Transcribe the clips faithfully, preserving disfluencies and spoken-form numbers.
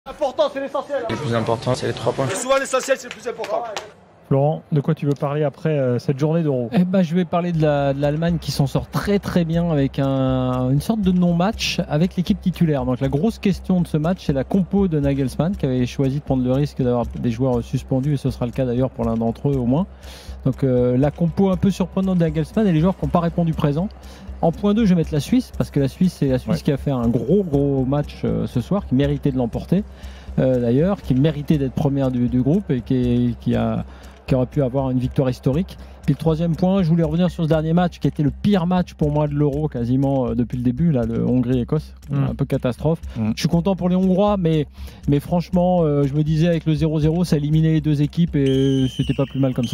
L'important, c'est l'essentiel. Le plus important, c'est les trois points. Et souvent, l'essentiel, c'est le plus important. Florent, de quoi tu veux parler après euh, cette journée d'Euro? Eh ben, je vais parler de la- de l'Allemagne qui s'en sort très très bien avec un- une sorte de non-match avec l'équipe titulaire. Donc la grosse question de ce match, c'est la compo de Nagelsmann qui avait choisi de prendre le risque d'avoir des joueurs suspendus, et ce sera le cas d'ailleurs pour l'un d'entre eux au moins. Donc euh, la compo un peu surprenante de Nagelsmann et les joueurs qui n'ont pas répondu présent. En point deux, je vais mettre la Suisse, parce que la Suisse, c'est la Suisse Ouais. qui a fait un gros gros match euh, ce soir, qui méritait de l'emporter euh, d'ailleurs, qui méritait d'être première du, du groupe et qui, qui a qui aurait pu avoir une victoire historique. Puis le troisième point, je voulais revenir sur ce dernier match qui était le pire match pour moi de l'Euro quasiment euh, depuis le début, là, le Hongrie-Écosse, Mm. un peu catastrophe. Mm. Je suis content pour les Hongrois, mais, mais franchement, euh, je me disais avec le zéro zéro, ça éliminait les deux équipes et c'était pas plus mal comme ça.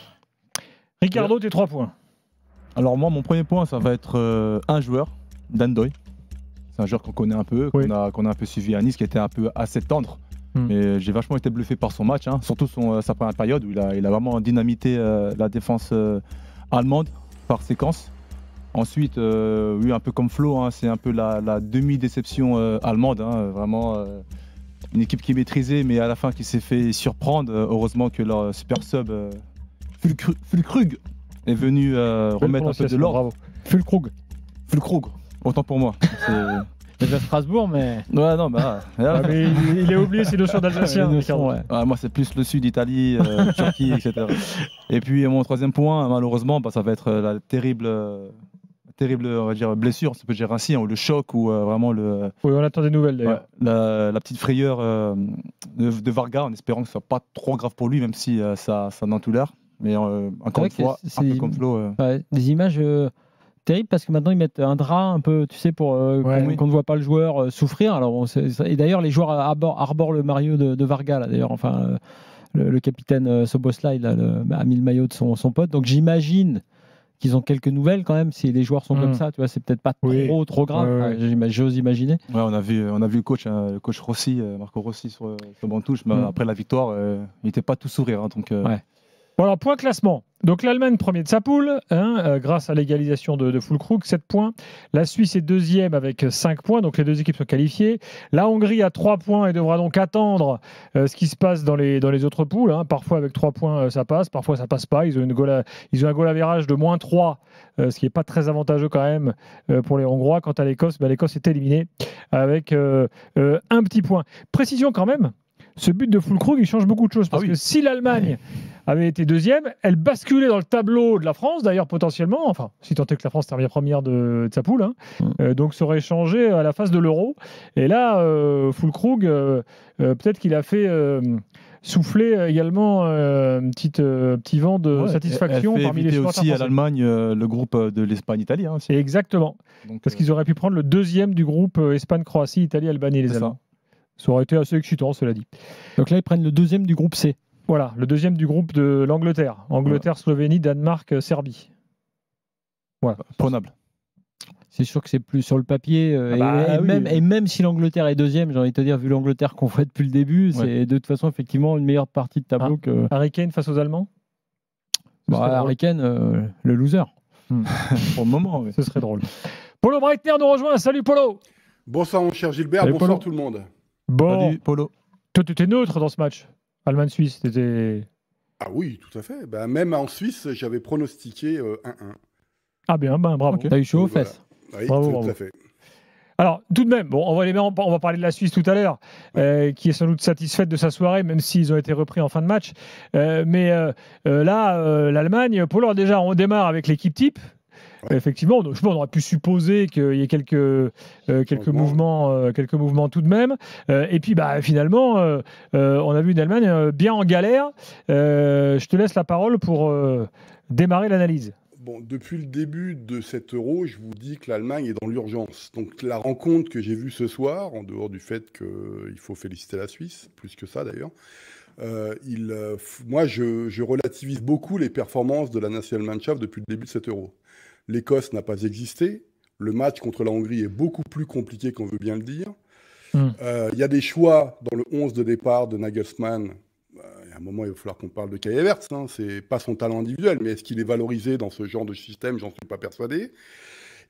Ricardo, tes trois points. Alors moi, mon premier point, ça va être euh, un joueur, Dan Doy. C'est un joueur qu'on connaît un peu, Oui. qu'on a, qu'on a un peu suivi à Nice, qui était un peu assez tendre. Hmm. Mais j'ai vachement été bluffé par son match, hein, surtout son, euh, sa première période où il a, il a vraiment dynamité euh, la défense euh, allemande par séquence. Ensuite, euh, oui, un peu comme Flo, hein, c'est un peu la, la demi-déception euh, allemande. Hein, vraiment, euh, une équipe qui est maîtrisée, mais à la fin qui s'est fait surprendre. Euh, heureusement que leur super sub, euh, Fulcru- Fulkrug, est venu euh, Belle remettre un peu de prononciation, l'ordre. Bravo. Fulkrug. Fulkrug, autant pour moi. C'est- Déjà Strasbourg, mais. Ouais, non, bah. Ah, mais il, il a oublié ses notions d'Alsacien. Les Ricardo. notions, ouais. Ah, moi, c'est plus le sud, Italie, euh, Turquie, et cetera. Et puis, mon troisième point, malheureusement, bah, ça va être euh, la terrible, euh, terrible on va dire, blessure, ça peut dire ainsi, hein, ou le choc, ou euh, vraiment le, Oui, on attend des nouvelles ouais, d'ailleurs. la, la petite frayeur euh, de, de Varga, en espérant que ce soit pas trop grave pour lui, même si euh, ça, ça en a tout l'air. Mais euh, encore vrai une fois, que un peu c'est- comme Flo. euh, Ouais, des images euh, terribles parce que maintenant ils mettent un drap un peu, tu sais, pour euh, Ouais, qu'on oui. qu'on ne voit pas le joueur euh, souffrir. Alors, on sait- ça- et d'ailleurs, les joueurs arborent, arborent le maillot de, de Varga, là, d'ailleurs. Enfin, euh, le, le capitaine euh, Soboslai là, le- a mis le maillot de son, son pote. Donc, j'imagine qu'ils ont quelques nouvelles quand même. Si les joueurs sont Mm. comme ça, tu vois, c'est peut-être pas Oui. trop, trop grave. Ouais, ouais, Enfin, ouais. j'ima- J'ose imaginer. Ouais, on a vu, on a vu le coach, hein, le coach Rossi, euh, Marco Rossi sur, euh, sur le banc de touche. Mais Mm. après la victoire, euh, il n'était pas tout sourire. Hein, donc, euh, Ouais. Bon, alors, point classement. Donc, l'Allemagne, premier de sa poule, hein, euh, grâce à l'égalisation de, de Fulkrug, sept points. La Suisse est deuxième avec cinq points, donc les deux équipes sont qualifiées. La Hongrie a trois points et devra donc attendre euh, ce qui se passe dans les, dans les autres poules. Hein. Parfois, avec trois points, euh, ça passe, parfois, ça passe pas. Ils ont, une goal à- ils ont un goal average de moins trois, euh, ce qui n'est pas très avantageux quand même euh, pour les Hongrois. Quant à l'Écosse, bah, l'Écosse est éliminée avec euh, euh, un petit point. Précision quand même. Ce but de Fulkrug, il change beaucoup de choses. Parce Ah oui. que si l'Allemagne avait été deuxième, elle basculait dans le tableau de la France, d'ailleurs potentiellement, enfin, si tant est que la France termine première de, de sa poule, hein. Mm. Euh, donc ça aurait changé à la phase de l'Euro. Et là, euh, Fulkrug, euh, euh, peut-être qu'il a fait euh, souffler également euh, un petit, euh, petit vent de ouais, satisfaction elle fait parmi les éviter supporters aussi à français. l'Allemagne euh, le groupe euh, de l'Espagne-Italie. Hein, aussi. Exactement, Donc, parce euh, qu'ils auraient pu prendre le deuxième du groupe euh, Espagne, Croatie, Italie, Albanie, les c'est ça. Allemands. Ça aurait été assez excitant, cela dit. Donc là, ils prennent le deuxième du groupe C. Voilà, le deuxième du groupe de l'Angleterre. Angleterre, Slovénie, Danemark, euh, Serbie. Voilà. Prenable. C'est sûr que c'est plus sur le papier. euh, Ah bah et, et oui. même, et même si l'Angleterre est deuxième, j'ai envie de te dire, vu l'Angleterre qu'on fait depuis le début, c'est de toute façon effectivement une meilleure partie de tableau Ah. que Harry Kane face aux Allemands. Ce bah, serait drôle. Harry Kane, euh, le loser. Pour le moment. oui. Ce serait drôle. Polo Breitner nous rejoint. Salut Polo. Bonsoir mon cher Gilbert, Salut, bonsoir Polo. tout le monde. Bon, Salut, Polo. toi tu étais neutre dans ce match. Allemagne-Suisse, t'étais... Ah oui, tout à fait. Ben, même en Suisse, j'avais pronostiqué euh, un un. Ah bien, ben bravo. Ok. T'as eu chaud aux Voilà. fesses. Oui, Bravo, tout bravo. à fait. Alors, tout de même, bon, on va, les mettre en- on va parler de la Suisse tout à l'heure, euh, qui est sans doute satisfaite de sa soirée, même s'ils ont été repris en fin de match. Euh, mais euh, euh, là, euh, l'Allemagne, Polo, déjà, on démarre avec l'équipe type. Ouais. Effectivement, on, je pense, on aurait pu supposer qu'il y ait quelques, euh, quelques, Changement. mouvements, euh, quelques mouvements tout de même. Euh, et puis, bah, finalement, euh, euh, on a vu une Allemagne euh, bien en galère. Euh, je te laisse la parole pour euh, démarrer l'analyse. Bon, depuis le début de cet euro, je vous dis que l'Allemagne est dans l'urgence. Donc la rencontre que j'ai vue ce soir, en dehors du fait qu'il faut féliciter la Suisse, plus que ça d'ailleurs, euh, il, euh, f- moi je, je relativise beaucoup les performances de la Nationalmannschaft depuis le début de cet euro. L'Écosse n'a pas existé. Le match contre la Hongrie est beaucoup plus compliqué qu'on veut bien le dire. Mm. Euh, Il y a des choix dans le onze de départ de Nagelsmann. Euh, il y a un moment, il va falloir qu'on parle de Kai Havertz. Hein. C'est pas son talent individuel, mais est-ce qu'il est valorisé dans ce genre de système? J'en suis pas persuadé.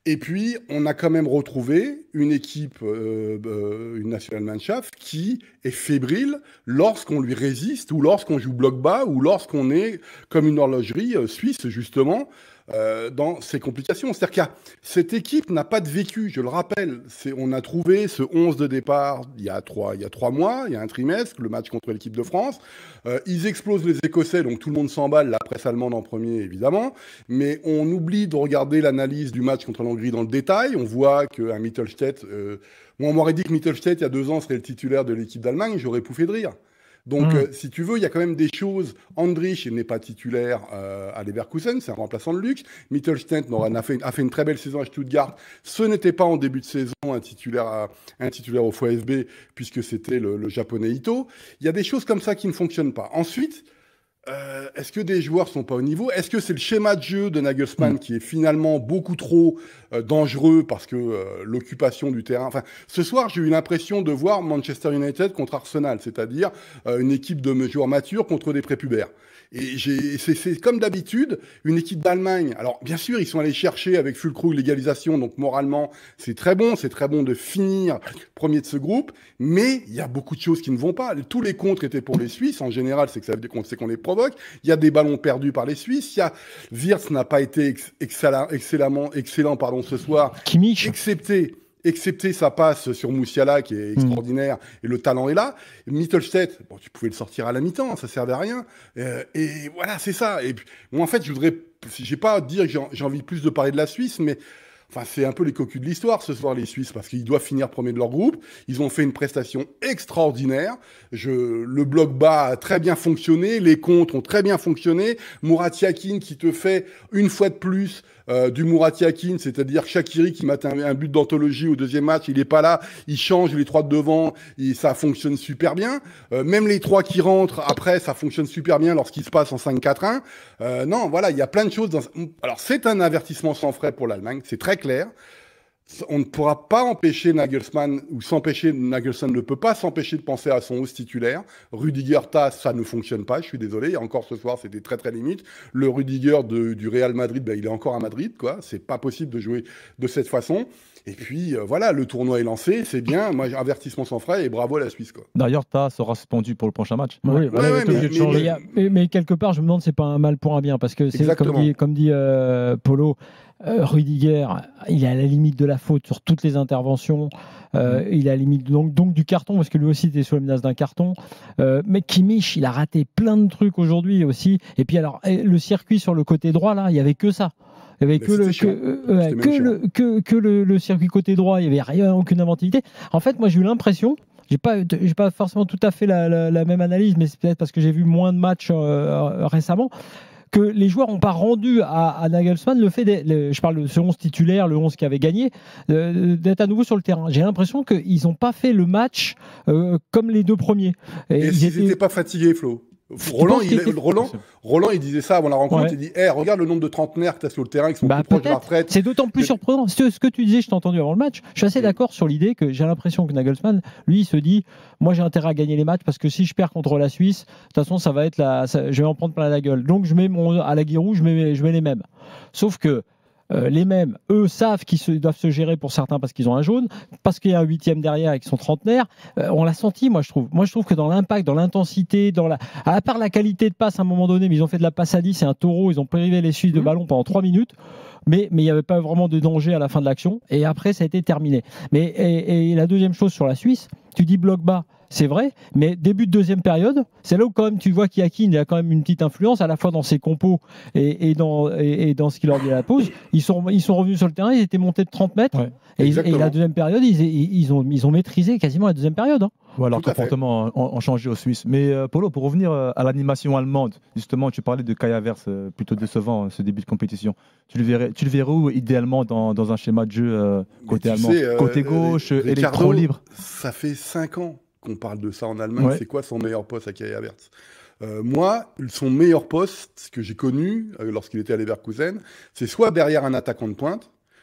Et puis, on a quand même retrouvé une équipe, euh, euh, une Nationalmannschaft, qui est fébrile lorsqu'on lui résiste, ou lorsqu'on joue bloc bas, ou lorsqu'on est comme une horlogerie euh, suisse, justement, euh, dans ces complications. C'est-à-dire que cette équipe n'a pas de vécu, je le rappelle. C'est, on a trouvé ce onze de départ il y a trois, il y a trois mois, il y a un trimestre, le match contre l'équipe de France. Euh, ils explosent les Écossais, donc tout le monde s'emballe, la presse allemande en premier, évidemment. Mais on oublie de regarder l'analyse du match contre l'Hongrie dans le détail. On voit qu'un Mittelstädt... Euh, moi, on m'aurait dit que Mittelstädt, il y a deux ans, serait le titulaire de l'équipe d'Allemagne, j'aurais pouffé de rire. Donc, mmh. euh, si tu veux, il y a quand même des choses. Andrich, il n'est pas titulaire euh, à Leverkusen, c'est un remplaçant de luxe. Mittelstädt a fait, a fait une très belle saison à Stuttgart. Ce n'était pas en début de saison un titulaire, à, un titulaire au VfB, puisque c'était le, le japonais Ito. Il y a des choses comme ça qui ne fonctionnent pas. Ensuite, euh, est-ce que des joueurs sont pas au niveau? Est-ce que c'est le schéma de jeu de Nagelsmann mmh. qui est finalement beaucoup trop euh, dangereux parce que euh, l'occupation du terrain... Enfin, ce soir, j'ai eu l'impression de voir Manchester United contre Arsenal, c'est-à-dire euh, une équipe de joueurs matures contre des prépubères. Et j'ai, c'est, c'est comme d'habitude, une équipe d'Allemagne. Alors, bien sûr, ils sont allés chercher avec Füllkrug l'égalisation, donc moralement, c'est très bon, c'est très bon de finir premier de ce groupe, mais il y a beaucoup de choses qui ne vont pas. Tous les contres étaient pour les Suisses, en général, c'est que ça veut dire qu'on sait qu'on les provoque. Il y a des ballons perdus par les Suisses. Il y a Wirtz n'a pas été ex- excellent, excellemment, excellent, pardon, ce soir, Kimmich. excepté. Excepté sa passe sur Musiala, qui est extraordinaire, mmh. et le talent est là. Mittelstädt, bon, tu pouvais le sortir à la mi-temps, ça servait à rien. Euh, et voilà, c'est ça. Et puis, moi, en fait, je voudrais, j'ai pas à dire que j'ai, j'ai envie plus de parler de la Suisse, mais enfin, c'est un peu les cocus de l'histoire ce soir, les Suisses, parce qu'ils doivent finir premier de leur groupe. Ils ont fait une prestation extraordinaire. Je, le bloc bas a très bien fonctionné, les contres ont très bien fonctionné. Murat Yakin qui te fait une fois de plus Euh, du Murat Yakin, c'est-à-dire Shaqiri qui met un, un but d'anthologie au deuxième match, il est pas là, il change les trois de devant, et ça fonctionne super bien. Euh, même les trois qui rentrent après, ça fonctionne super bien lorsqu'il se passe en cinq quatre un. Euh, non, voilà, il y a plein de choses. Dans... Alors, c'est un avertissement sans frais pour l'Allemagne, c'est très clair. On ne pourra pas empêcher Nagelsmann, ou s'empêcher, Nagelsmann ne peut pas s'empêcher de penser à son onze titulaire. Rudiger, Tass, ça ne fonctionne pas, je suis désolé. Et encore ce soir, c'était très très limite. Le Rudiger de, du Real Madrid, ben, il est encore à Madrid, quoi. C'est pas possible de jouer de cette façon. Et puis, euh, voilà, le tournoi est lancé, c'est bien. Moi, j'ai avertissement sans frais et bravo à la Suisse, quoi. D'ailleurs, Tass sera suspendu pour le prochain match. Oui, ouais, voilà, ouais, mais, mais, mais, mais, mais quelque part, je me demande si c'est pas un mal pour un bien, parce que c'est comme dit, comme dit euh, Polo. Euh, Rudiger, il est à la limite de la faute sur toutes les interventions. Euh, mmh. Il est à la limite donc, donc du carton, parce que lui aussi était sous la menace d'un carton. Euh, mais Kimmich, il a raté plein de trucs aujourd'hui aussi. Et puis alors, le circuit sur le côté droit, là, il n'y avait que ça. Il n'y avait que, le, que, euh, que, le, que, que le, le circuit côté droit, il n'y avait rien, aucune inventivité. En fait, moi, j'ai eu l'impression, j'ai pas, j'ai pas forcément tout à fait la, la, la même analyse, mais c'est peut-être parce que j'ai vu moins de matchs euh, récemment, que les joueurs n'ont pas rendu à, à Nagelsmann le fait, de, je parle de ce onze titulaire, le onze qui avait gagné, euh, d'être à nouveau sur le terrain. J'ai l'impression qu'ils n'ont pas fait le match euh, comme les deux premiers. Et, Et s'ils n'étaient étaient... pas fatigués, Flo? Roland il, était... Roland, Roland, il disait ça avant la rencontre. Ouais. Il dit hey, regarde le nombre de trentenaires que tu as sur le terrain qui sont bah, plus proches de la retraite. C'est d'autant plus surprenant. Ce, ce que tu disais, je t'ai entendu avant le match. Je suis assez oui. d'accord sur l'idée que j'ai l'impression que Nagelsmann, lui, il se dit moi, j'ai intérêt à gagner les matchs parce que si je perds contre la Suisse, de toute façon, ça va être la, ça, je vais en prendre plein la gueule. Donc, je mets mon, à la Giroud, je mets, je mets les mêmes. Sauf que Euh, les mêmes, eux, savent qu'ils se, doivent se gérer pour certains parce qu'ils ont un jaune, parce qu'il y a un huitième derrière et qu'ils sont trentenaires. Euh, on l'a senti, moi, je trouve. Moi, je trouve que dans l'impact, dans l'intensité, dans la... à part la qualité de passe à un moment donné, mais ils ont fait de la passe à dix, c'est un taureau, ils ont privé les Suisses de ballon pendant trois minutes. Mais mais il n'y avait pas vraiment de danger à la fin de l'action. Et après, ça a été terminé. Mais et, et la deuxième chose sur la Suisse, tu dis bloc bas. C'est vrai, mais début de deuxième période, c'est là où quand même tu vois qu'Yakin a quand même une petite influence à la fois dans ses compos et, et, dans, et, et dans ce qu'il leur dit à la pause. Ils sont, ils sont revenus sur le terrain, ils étaient montés de trente mètres. Ouais, et, et la deuxième période, ils, ils, ont, ils ont maîtrisé quasiment la deuxième période. Hein. Ouais, leur comportement ont changé aux Suisses. Mais euh, Polo, pour revenir à l'animation allemande, justement, tu parlais de Kai Havertz, euh, plutôt décevant ce début de compétition. Tu le verrais, tu le verrais où idéalement dans, dans un schéma de jeu euh, côté allemand, sais, euh, côté gauche, euh, électro libre. Ça fait cinq ans qu'on parle de ça en Allemagne. Ouais. C'est quoi son meilleur poste à Kai Havertz? euh, Moi, son meilleur poste que j'ai connu euh, lorsqu'il était à Leverkusen, c'est soit derrière un attaquant de pointe,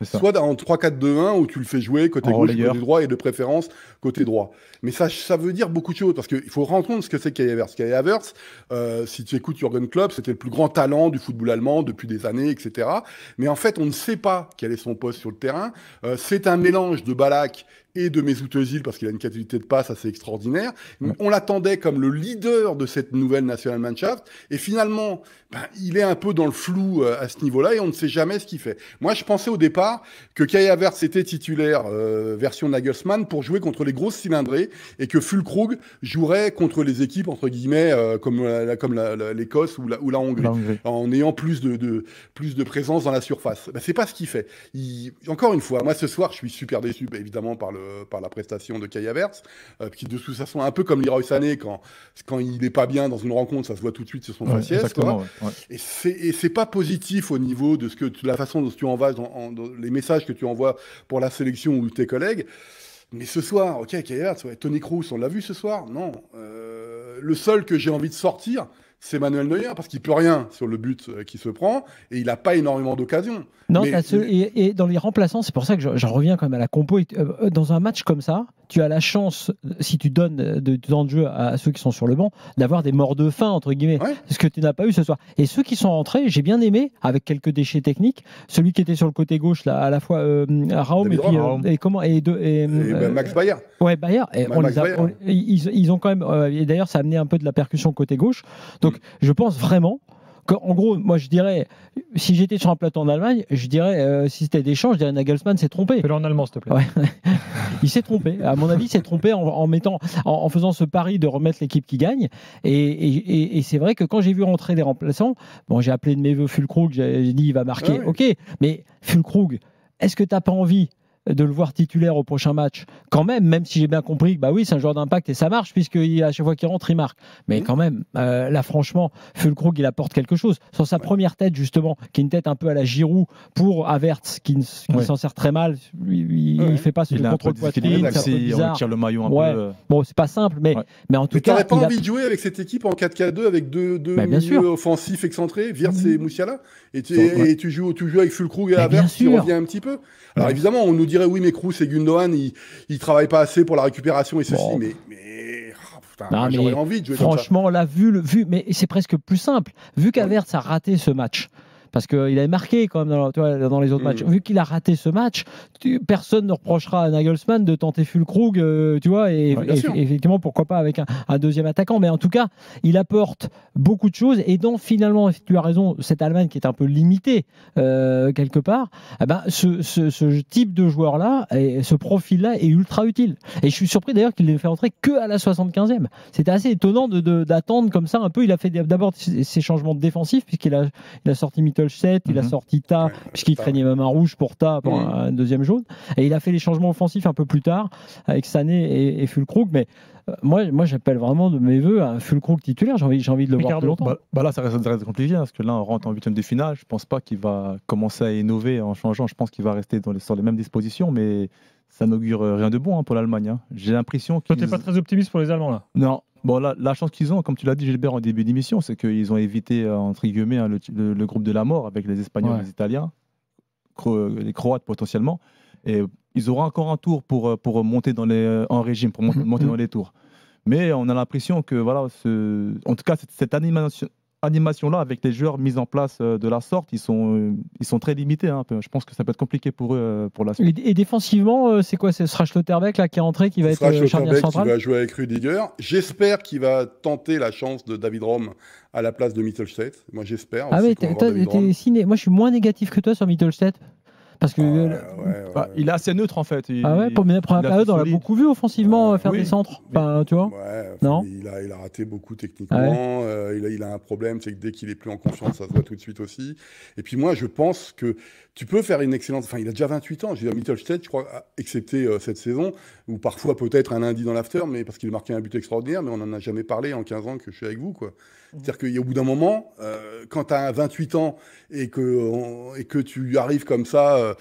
ça. soit en trois quatre deux un où tu le fais jouer côté En gauche, relayeur. côté droit et de préférence côté droit. Mais ça, ça veut dire beaucoup de choses parce qu'il faut rendre compte ce que c'est Kai Havertz. Kai Havertz, euh, si tu écoutes Jürgen Klopp, c'était le plus grand talent du football allemand depuis des années, et cetera. Mais en fait, on ne sait pas quel est son poste sur le terrain. Euh, c'est un mélange de Ballack et de Mesut Özil parce qu'il a une qualité de passe assez extraordinaire. Ouais. On l'attendait comme le leader de cette nouvelle Nationalmannschaft et finalement, ben, il est un peu dans le flou euh, à ce niveau-là et on ne sait jamais ce qu'il fait. Moi, je pensais au départ que Kai Havertz était titulaire euh, version Nagelsmann pour jouer contre les grosses cylindrées et que Füllkrug jouerait contre les équipes entre guillemets euh, comme la, comme la, la, l'Écosse ou la, ou la Hongrie, La Hongrie. en ayant plus de, de plus de présence dans la surface. Ben, c'est pas ce qu'il fait. Il... Encore une fois, moi ce soir, je suis super déçu ben, évidemment par le par la prestation de Kai Havertz, euh, qui de toute façon un peu comme Leroy Sané quand quand il est pas bien dans une rencontre, ça se voit tout de suite sur son Ouais, faciès. exactement, Quoi. ouais, ouais. Et c'est et c'est pas positif au niveau de ce que tu- la façon dont tu envoies dans, en- dans les messages que tu envoies pour la sélection ou tes collègues. Mais ce soir, ok, Kai Havertz, ouais, Toni Kroos, on l'a vu ce soir. Non, euh, le seul que j'ai envie de sortir, c'est Manuel Neuer parce qu'il peut rien sur le but euh, qui se prend et il a pas énormément d'occasions. Non, Mais- t'as ce- et, et dans les remplaçants, c'est pour ça que je- j'en reviens quand même à la compo. Et, euh, Dans un match comme ça, tu as la chance, si tu donnes de, de temps de jeu à, à ceux qui sont sur le banc, d'avoir des morts de faim, entre guillemets, Ouais. ce que tu n'as pas eu ce soir. Et ceux qui sont rentrés, j'ai bien aimé, avec quelques déchets techniques, celui qui était sur le côté gauche, là, à la fois euh, Raum et David puis. Raum. euh, et comment et, de, et, Et, euh, ben, Max Bayer. Ouais, Bayer. Et Ma- on Max les a- Bayer. on- ils, ils ont quand même. euh, et d'ailleurs, ça a amené un peu de la percussion côté gauche. Donc, Mm. je pense vraiment que, en gros, moi, je dirais, si j'étais sur un plateau en Allemagne, je dirais, euh, si c'était Deschamps, je dirais Nagelsmann s'est trompé. Fais-le en allemand, s'il te plaît. Ouais. Il s'est trompé. À mon avis, il s'est trompé en, en mettant, en, en faisant ce pari de remettre l'équipe qui gagne. Et, et- et- et c'est vrai que quand j'ai vu rentrer des remplaçants, bon, j'ai appelé de mes voeux Füllkrug, j'ai j'ai dit il va marquer. Ah oui. Ok, mais Füllkrug, est-ce que tu n'as pas envie de le voir titulaire au prochain match quand même, même si j'ai bien compris que bah oui, c'est un joueur d'impact et ça marche puisque il- à chaque fois qu'il rentre, il marque. Mais Mhm. quand même, euh, là franchement, Füllkrug il apporte quelque chose sur sa première tête justement, qui est une tête un peu à la Giroud pour Havertz qui, ne- qui Ouais. s'en sert très mal. Il, il, Ouais. il fait pas ce Il est un peu contrôle déséquilibré poitrine, c'est un peu aussi, on bizarre. tire le maillot un Ouais. peu. euh, Bon, c'est pas simple, mais, Ouais. mais en tout Mais cas, t'aurais pas il a- envie de jouer avec cette équipe en quatre quatre deux avec deux, deux Bah, bien milieux sûr. offensifs excentrés, Wirtz et Moussiala et tu, Ouais. et tu joues, tu joues avec Füllkrug et Bah, bien Havertz qui sûr. revient un petit peu. Alors Ouais. évidemment, on nous dirait oui, mais Kroos et Gundogan, ils, ils travaillent pas assez pour la récupération et ceci, Bon. mais, mais oh, putain, Non, moi, mais j'aurais envie de jouer comme ça. franchement, là, vu, le, vu, mais c'est presque plus simple. Vu qu'Havertz a raté ce match, parce qu'il avait marqué quand même dans, tu vois, dans les autres Mm. matchs. Vu qu'il a raté ce match, tu- personne ne reprochera à Nagelsmann de tenter Füllkrug, euh, tu vois, et, Ouais, bien et- sûr. et effectivement, pourquoi pas avec un, un deuxième attaquant. Mais en tout cas, il apporte beaucoup de choses. Et dans finalement, tu as raison, cette Allemagne qui est un peu limitée euh, quelque part, eh ben, ce, ce- ce type de joueur-là, et ce profil-là est ultra utile. Et je suis surpris d'ailleurs qu'il l'ait fait entrer que à la soixante-quinzième. C'était assez étonnant de- de- d'attendre comme ça un peu. Il a fait d'abord ses ses changements défensifs, puisqu'il a, il a sorti Mittelstedt, il a Mhm. sorti Ta, Ouais, puisqu'il Ta. craignait même un rouge pour Ta, pour Mhm. un deuxième jaune. Et il a fait les changements offensifs un peu plus tard, avec Sané et, et Füllkrug. Mais euh, moi, moi j'appelle vraiment de mes voeux un Füllkrug titulaire. J'ai envie, j'ai envie de le voir Ricardo, plus longtemps. Bah, bah là, ça reste, ça reste compliqué hein, parce que là, on rentre en huitième de finale. Je pense pas qu'il va commencer à innover en changeant. Je pense qu'il va rester dans les, sur les mêmes dispositions, mais ça n'augure rien de bon hein, pour l'Allemagne. hein. J'ai l'impression Toi, qu'ils t'es pas très optimiste pour les Allemands, là. non. Bon, là, la chance qu'ils ont, comme tu l'as dit, Gilbert, en début d'émission, c'est qu'ils ont évité, euh, entre guillemets, hein, le, le- le groupe de la mort avec les Espagnols, Ouais. les Italiens, Cro- les Croates potentiellement. Et ils auront encore un tour pour, euh, pour monter dans les, euh, en régime, pour mon- Mhm. monter dans les tours. Mais on a l'impression que, voilà, ce, en tout cas, cette, cette animation, animation-là, avec les joueurs mis en place euh, de la sorte, ils sont, euh, ils sont très limités. hein, un peu. Je pense que ça peut être compliqué pour eux euh, pour la suite. Et, et défensivement, euh, c'est quoi? Ce sera Schlotterbeck là, qui est entré, qui va Ce être sera euh, charnière Schlotterbeck qui centrale? va jouer avec Rudiger. J'espère qu'il va tenter la chance de David Rom à la place de Mittelstedt. Moi, j'espère. Ah aussi oui, qu'on va toi, avoir David Rom. t'es ciné. Moi, je suis moins négatif que toi sur Mittelstedt. Parce que. Ah, euh, ouais, ouais, Bah, ouais. il est assez neutre en fait. Il- Ah ouais, pour la première il a période, fait on l'a solide. beaucoup vu offensivement Ouais, euh, faire oui. des centres. Enfin, tu vois. Ouais, enfin, Non il, a, il a raté beaucoup techniquement. Ah ouais. Euh, il, a, il a un problème, c'est que dès qu'il est plus en confiance, ça se voit tout de suite aussi. Et puis moi, je pense que tu peux faire une excellente. Enfin, il a déjà vingt-huit ans. Je veux dire, Mittelstedt, je crois, a- excepté euh, cette saison, ou parfois peut-être un lundi dans l'after, mais parce qu'il a marqué un but extraordinaire, mais on n'en a jamais parlé en quinze ans que je suis avec vous, quoi. C'est-à-dire qu'au bout d'un moment, euh, quand tu as vingt-huit ans et que, on- et que tu arrives comme ça, euh,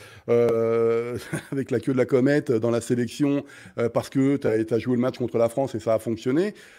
euh, avec la queue de la comète dans la sélection, euh, parce que tu as joué le match contre la France et ça a fonctionné,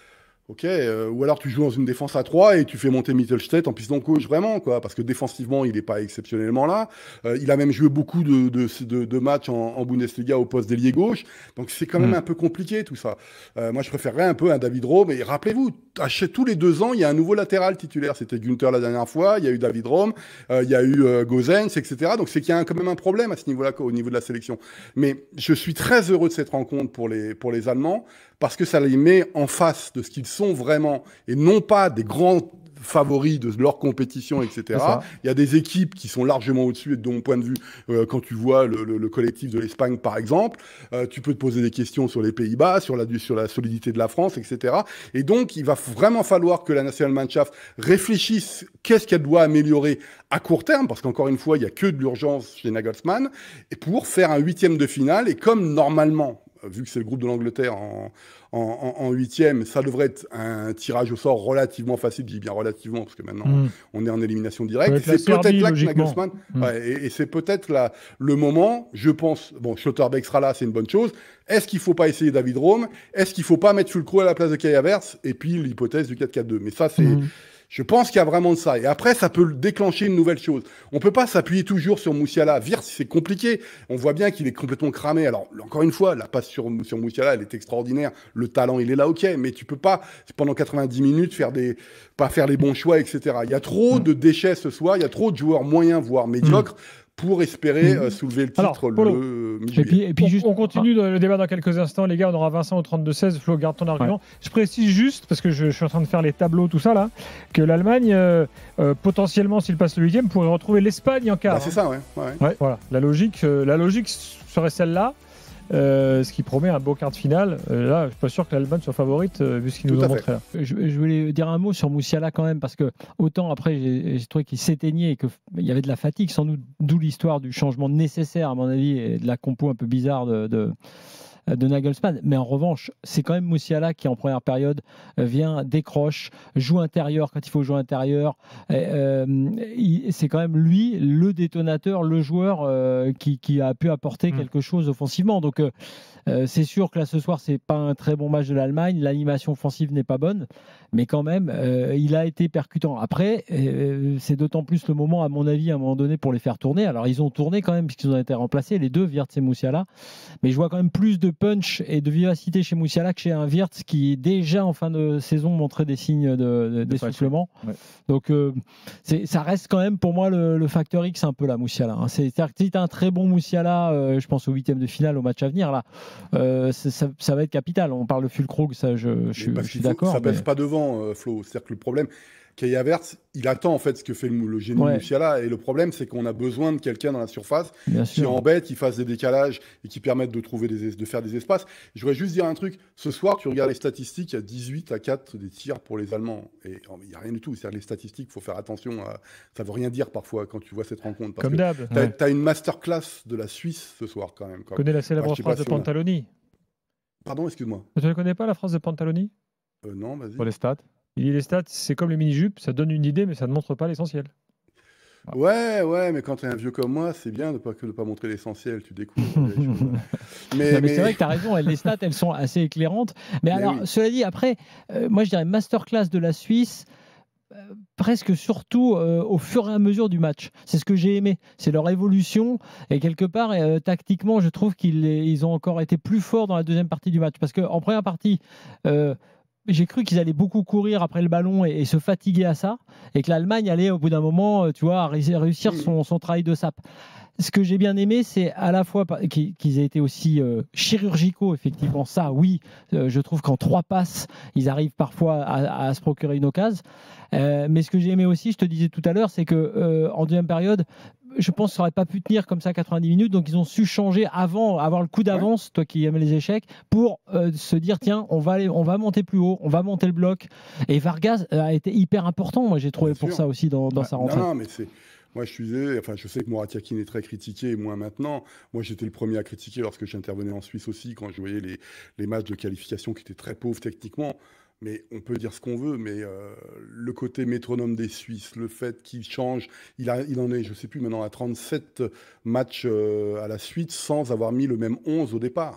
Ok, euh, ou alors tu joues dans une défense à trois et tu fais monter Mittelstädt en piston gauche vraiment, quoi, parce que défensivement, il n'est pas exceptionnellement là. Euh, il a même joué beaucoup de, de, de, de matchs en, en Bundesliga au poste d'ailier gauche, donc c'est quand même Mm. un peu compliqué tout ça. Euh, moi, je préférerais un peu un David Raum, et rappelez-vous, à chaque- tous les deux ans, il y a un nouveau latéral titulaire. C'était Günther la dernière fois, il y a eu David Raum, euh, il y a eu euh, Gosens, et cetera. Donc c'est qu'il y a un- quand même un problème à ce niveau-là, quoi, au niveau de la sélection. Mais je suis très heureux de cette rencontre pour les, pour les Allemands, parce que ça les met en face de ce qu'ils sont vraiment, et non pas des grands favoris de leur compétition, et cetera. Il y a des équipes qui sont largement au-dessus, et de mon point de vue, euh, quand tu vois le, le, le collectif de l'Espagne, par exemple, euh, tu peux te poser des questions sur les Pays-Bas, sur la, sur la solidité de la France, et cetera. Et donc, il va vraiment falloir que la Nationalmannschaft réfléchisse qu'est-ce qu'elle doit améliorer à court terme, parce qu'encore une fois, il n'y a que de l'urgence chez Nagelsmann, et pour faire un huitième de finale, et comme normalement, vu que c'est le groupe de l'Angleterre en, en, en, en huitième, ça devrait être un tirage au sort relativement facile, je dis bien relativement, parce que maintenant Mm. on est en élimination Ça directe. va Et être la c'est peut-être Serbie, là que logiquement. Nagelsmann, Mm. ouais, et, et c'est peut-être là le moment, je pense, bon, Schlotterbeck sera là, c'est une bonne chose. Est-ce qu'il ne faut pas essayer David Raum? Est-ce qu'il ne faut pas mettre Fulcro à la place de Kai Havertz? Et puis l'hypothèse du quatre quatre deux. Mais ça, c'est... Mm. Je pense qu'il y a vraiment de ça. Et après, ça peut déclencher une nouvelle chose. On peut pas s'appuyer toujours sur Moussiala. Wirtz, c'est compliqué. On voit bien qu'il est complètement cramé. Alors, encore une fois, la passe sur, sur Moussiala, elle est extraordinaire. Le talent, il est là, ok. Mais tu peux pas, pendant quatre-vingt-dix minutes, faire des, pas faire les bons choix, et cetera. Il y a trop de déchets ce soir. Il y a trop de joueurs moyens, voire médiocres, pour espérer euh, soulever le titre Alors, Polo. le Et mi-juillet. puis, et puis on, juste, on continue le débat dans quelques instants, les gars. On aura Vincent au trente-deux seize. Flo, garde ton argument. Je précise juste, parce que je, je suis en train de faire les tableaux, tout ça là, que l'Allemagne, euh, euh, potentiellement, s'il passe le huitième, pourrait retrouver l'Espagne en quart. Bah, c'est ça, ouais. ouais. Ouais, voilà. La logique, euh, la logique serait celle-là, euh, ce qui promet un beau quart de finale. Euh, là, je suis pas sûr que l'Allemagne soit favorite, euh, vu ce qu'ils Tout nous ont à fait. montré là. Je, je voulais dire un mot sur Moussiala quand même, parce que autant après j'ai j'ai trouvé qu'il s'éteignait et qu'il y avait de la fatigue, sans doute, d'où l'histoire du changement nécessaire à mon avis et de la compo un peu bizarre de, de, de Nagelsmann. Mais en revanche, c'est quand même Moussiala qui en première période euh, vient, décroche, joue intérieur quand il faut jouer intérieur. Euh, il- c'est quand même lui le détonateur, le joueur euh, qui, qui a pu apporter Mm. quelque chose offensivement. Donc euh, Euh, c'est sûr que là ce soir c'est pas un très bon match de l'Allemagne, l'animation offensive n'est pas bonne, mais quand même euh, il a été percutant. Après euh, c'est d'autant plus le moment à mon avis à un moment donné pour les faire tourner. Alors ils ont tourné quand même puisqu'ils ont été remplacés les deux, Wirtz et Moussiala, mais je vois quand même plus de punch et de vivacité chez Moussiala que chez un Wirtz qui déjà en fin de saison montrait des signes de, de, d'essoufflement. Ouais. Donc euh, c'est, ça reste quand même pour moi le, le facteur X un peu là Moussiala. Hein. C'est, c'est-à-dire que si tu as un très bon Moussiala, euh, je pense au huitième de finale, au match à venir là. Euh, ça, ça va être capital. On parle de Fulkrug, ça, je, je, Parce je suis qu'il faut- d'accord. Ça ne mais... baisse pas devant, euh, Flo. C'est-à-dire que le problème, Kai Havertz, il attend en fait ce que fait le, le génie Ouais. Moussiala. Et le problème, c'est qu'on a besoin de quelqu'un dans la surface Bien qui sûr. embête, qui fasse des décalages et qui permette de, trouver des, es- de faire des espaces. Je voudrais juste dire un truc. Ce soir, tu regardes les statistiques, il y a dix-huit à quatre des tirs pour les Allemands. Et oh, il n'y a rien du tout. C'est-à-dire que les statistiques, il faut faire attention. À... Ça ne veut rien dire parfois quand tu vois cette rencontre. Parce Comme que d'hab. t'as, Ouais. t'as une masterclass de la Suisse ce soir quand même. Tu Quoi. connais la célèbre Moi, je sais phrase pas de si on a- Pantaloni. Pardon, excuse-moi. Tu ne connais pas la phrase de Pantaloni? Euh, non, vas-y. Pour les stats. Il dit les stats, c'est comme les mini-jupes, ça donne une idée, mais ça ne montre pas l'essentiel. Ouais, ouais, mais quand t'es un vieux comme moi, c'est bien de pas que de pas montrer l'essentiel, tu découvres les choses. Mais, Non, mais mais- c'est vrai que tu as raison, et les stats, elles sont assez éclairantes. Mais, Mais alors, oui. cela dit, après, euh, moi je dirais masterclass de la Suisse, euh, presque surtout euh, au fur et à mesure du match. C'est ce que j'ai aimé, c'est leur évolution. Et quelque part, euh, tactiquement, je trouve qu'ils ils ont encore été plus forts dans la deuxième partie du match. Parce qu'en première partie, euh, j'ai cru qu'ils allaient beaucoup courir après le ballon et, et se fatiguer à ça, et que l'Allemagne allait au bout d'un moment, euh, tu vois, réussir réussir Mm. son, son travail de sape. Ce que j'ai bien aimé, c'est à la fois pa- qu'ils qu'ils aient été aussi euh, chirurgicaux, effectivement. Ça, oui, euh, je trouve qu'en trois passes, ils arrivent parfois à, à se procurer une occasion. Euh, mais ce que j'ai aimé aussi, je te disais tout à l'heure, c'est que euh, en deuxième période, je pense que ça n'aurait pas pu tenir comme ça quatre-vingt-dix minutes. Donc ils ont su changer avant, avoir le coup d'avance, toi qui aimes les échecs, pour euh, se dire tiens, on va aller, on va monter plus haut, on va monter le bloc. Et Vargas a été hyper important. Moi, j'ai trouvé Bien pour sûr. ça aussi dans, dans Ouais. sa Non, rentrée. non, mais c'est. Moi, je suis désolé, enfin, je sais que Murat Yakin est très critiqué, et moi maintenant. Moi, j'étais le premier à critiquer lorsque j'intervenais en Suisse aussi, quand je voyais les, les matchs de qualification qui étaient très pauvres techniquement. Mais on peut dire ce qu'on veut, mais euh, le côté métronome des Suisses, le fait qu'il change, il, a, il en est, je ne sais plus maintenant, à trente-sept matchs euh, à la suite sans avoir mis le même onze au départ.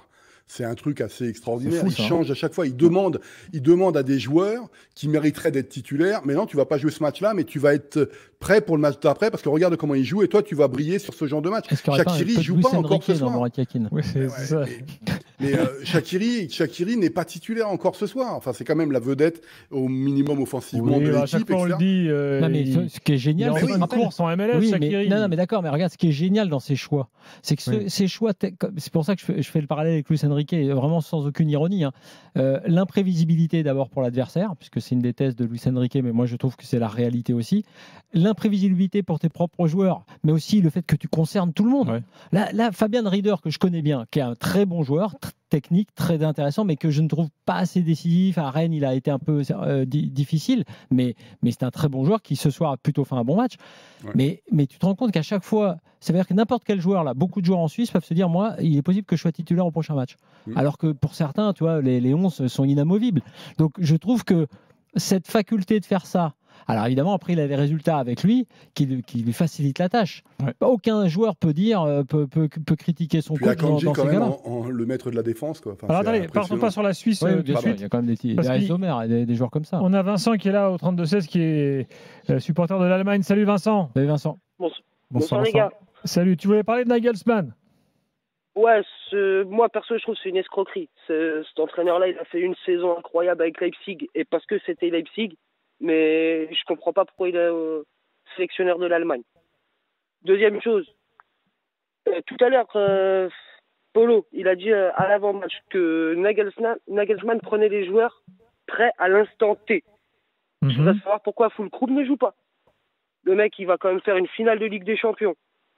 C'est un truc assez extraordinaire. Fou, il ça, hein. change à chaque fois. Il demande, il demande à des joueurs qui mériteraient d'être titulaires. Mais non, tu vas pas jouer ce match-là, mais tu vas être prêt pour le match d'après parce que regarde comment il joue et toi, tu vas briller sur ce genre de match. Shaqiri joue pas encore ce soir. Oui, c'est Ouais, c'est ça. Mais, mais euh, Shaqiri, Shaqiri n'est pas titulaire encore ce soir. Enfin, c'est quand même la vedette au minimum offensivement Oui, de à l'équipe. chaque fois, on le et cetera. dit. euh, Non, mais il- ce, ce qui est génial, il c'est en fait qu'il une course en M L S, Oui, Shaqiri. mais, non, non, mais d'accord, mais regarde, ce qui est génial dans ses choix, c'est que ce- Oui. ces choix, te- comme- c'est pour ça que je fais, je fais le parallèle avec Luis Enrique, vraiment sans aucune ironie. hein. Euh, L'imprévisibilité d'abord pour l'adversaire, puisque c'est une des thèses de Luis Enrique, mais moi je trouve que c'est la réalité aussi. L'imprévisibilité pour tes propres joueurs, mais aussi le fait que tu concernes tout le monde. Ouais. Là, là, Fabian Rieder, que je connais bien, qui est un très bon joueur, tr- technique, très intéressant, mais que je ne trouve pas assez décisif. À Rennes, il a été un peu euh, di- difficile, mais, mais c'est un très bon joueur qui ce soir a plutôt fait un bon match. Ouais. Mais, mais tu te rends compte qu'à chaque fois, ça veut dire que n'importe quel joueur, là, beaucoup de joueurs en Suisse peuvent se dire, moi, il est possible que je sois titulaire au prochain match. Mm. Alors que pour certains, tu vois, les, les onze sont inamovibles. Donc je trouve que cette faculté de faire ça, alors évidemment, après, il a les résultats avec lui qui, lui- qui lui facilitent la tâche. Ouais. Aucun joueur peut dire, euh, peut, peut, peut critiquer son Puis coach dans, Akanji, dans quand ces même, cas-là. en, en- le maître de la défense. Quoi. Enfin, Alors c'est attendez, partons impressionnant. pas sur la Suisse Oui, euh, tout bien de sûr, suite. il y a quand même des, petits- Parce des qu'il- Sommer et des, des joueurs comme ça. On a Vincent qui est là au trente-deux seize, qui est euh, supporter de l'Allemagne. Salut Vincent. Salut Vincent. Bonsoir, Bonsoir, les Vincent. gars. Salut, tu voulais parler de Nagelsmann? Ouais, ce- moi perso, je trouve que c'est une escroquerie. Ce- cet entraîneur-là, il a fait une saison incroyable avec Leipzig, et parce que c'était Leipzig, mais je comprends pas pourquoi il est euh, sélectionneur de l'Allemagne. Deuxième chose, euh, tout à l'heure, euh, Polo, il a dit euh, à l'avant-match que Nagelsmann, Nagelsmann prenait les joueurs prêts à l'instant T. Je voudrais Mhm. savoir pourquoi Füllkrug ne joue pas. Le mec, il va quand même faire une finale de Ligue des Champions.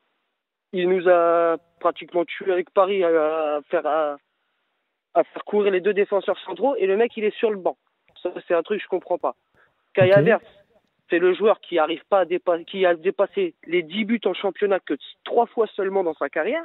Il nous a pratiquement tué avec Paris à, à faire à, à faire courir les deux défenseurs centraux, et le mec, il est sur le banc. Ça, c'est un truc que je comprends pas. Kai Ok. Havertz, c'est le joueur qui arrive pas à dépasser, qui a dépassé les dix buts en championnat que trois fois seulement dans sa carrière,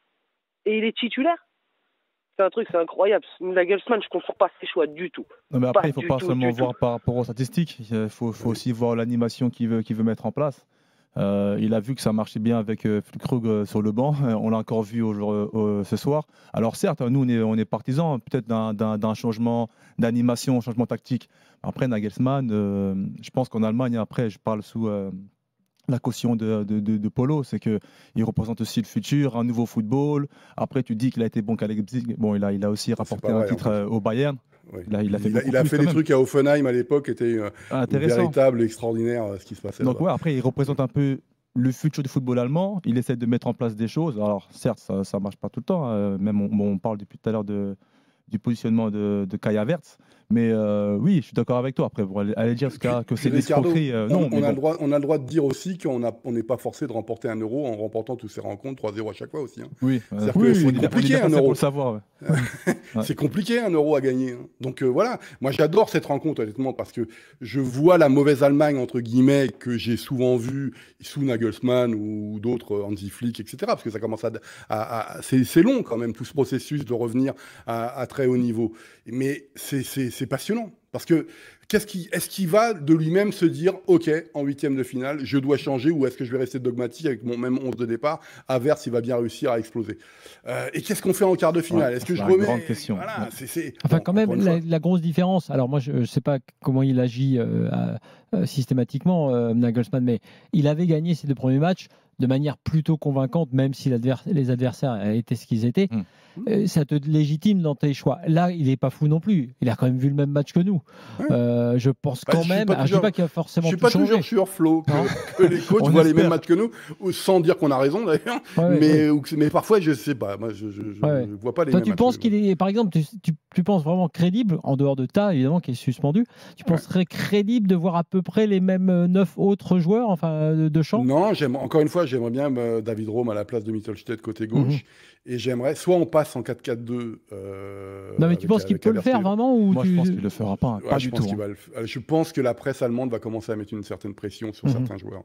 et il est titulaire. C'est un truc, c'est incroyable. Nagelsmann, je comprends pas ses choix du tout. Non, mais après, Pas il ne faut du pas tout, seulement du voir tout. par rapport aux statistiques. Il faut, faut aussi voir l'animation qu'il veut, qu'il veut mettre en place. Euh, il a vu que ça marchait bien avec euh, Füllkrug euh, sur le banc. Euh, on l'a encore vu au jour- euh, ce soir. Alors certes, nous, on est, on est partisans peut-être d'un- d'un d'un changement d'animation, un changement tactique. Après, Nagelsmann, euh, je pense qu'en Allemagne, après, je parle sous euh, la caution de, de, de- de Polo, c'est qu'il représente aussi le futur, un nouveau football. Après, tu dis qu'il a été bon qu'à Leipzig. Bon, il a, il a aussi rapporté pas un vrai, titre en plus. euh, au Bayern. Ouais. Il a- il a fait il a, beaucoup il a plus fait quand des même. trucs à Offenheim à l'époque, était euh, Intéressant. véritable, extraordinaire euh, ce qui se passait. Donc là-bas. ouais, après, il représente un peu le futur du football allemand. Il essaie de mettre en place des choses. Alors certes, ça ne marche pas tout le temps. euh, même on, bon, on parle depuis tout à l'heure de, du positionnement de, de Kai Havertz. Mais euh, oui, je suis d'accord avec toi. Après, pour aller, aller dire ce qu'a- que c'est Puis, des Ricardo, escroqueries, euh, on, non. on mais a le bon. droit, on a le droit de dire aussi qu'on a- on n'est pas forcé de remporter un euro en remportant toutes ces rencontres trois zéro à chaque fois aussi. hein. Oui, C'est-à-dire oui, que c'est on est bien- compliqué, on est bien un placé euro. pour le savoir. ouais. Ouais. C'est compliqué un euro à gagner. hein. Donc euh, voilà, moi j'adore cette rencontre honnêtement parce que je vois la mauvaise Allemagne entre guillemets que j'ai souvent vue sous Nagelsmann ou d'autres euh, Hansi Flick, et cetera. Parce que ça commence à, à- à- c'est c'est long quand même tout ce processus de revenir à, à très haut niveau. Mais c'est c'est- c'est passionnant parce que qu'est-ce qui, est-ce qu'il va de lui-même se dire ok en huitième de finale je dois changer ou est-ce que je vais rester dogmatique avec mon même onze de départ? Havertz il va bien réussir à exploser. Euh, et qu'est-ce qu'on fait en quart de finale? Ouais, Est-ce que c'est je une remets grande question. Voilà, Ouais. c'est, c'est... Enfin, bon, quand même, encore une la, fois. la grosse différence. Alors, moi, je ne sais pas comment il agit euh, à- euh, systématiquement, euh, Nagelsmann, mais il avait gagné ses deux premiers matchs de manière plutôt convaincante, même si l'advers- les adversaires étaient ce qu'ils étaient. Mm. Euh, ça te légitime dans tes choix. Là, il n'est pas fou non plus. Il a quand même vu le même match que nous. Ouais. Euh, je pense Bah, quand je suis même. pas alors, je ne dis toujours- pas qu'il va Je forcément suis tout pas changer. toujours sûr, Flo, Non. que, que les coachs On voient les espère. mêmes matchs que nous, ou sans dire qu'on a raison d'ailleurs. Ouais, ouais, mais, ouais. ou que- mais parfois, je sais pas. Moi, je, je, je, Ouais, ouais. je vois pas les Toi, mêmes tu matchs penses que qu'il nous. est, par exemple, tu, tu, tu penses vraiment crédible, en dehors de Ta, évidemment, qui est suspendu, tu penserais crédible de voir à peu près les mêmes euh, neuf autres joueurs, enfin, de, de champ? Non, j'aime, encore une fois, j'aimerais bien euh, David Rome à la place de Mittelstedt côté gauche. Et j'aimerais, soit on passe en quatre quatre deux. Euh, Non, mais avec- tu penses qu'il avec peut le Havertz faire et- vraiment ou Moi, tu... je pense qu'il le fera pas. hein, Ouais, pas je du pense tout. qu'il hein. va le f- euh, Je pense que la presse allemande va commencer à mettre une certaine pression sur Mhm. certains joueurs.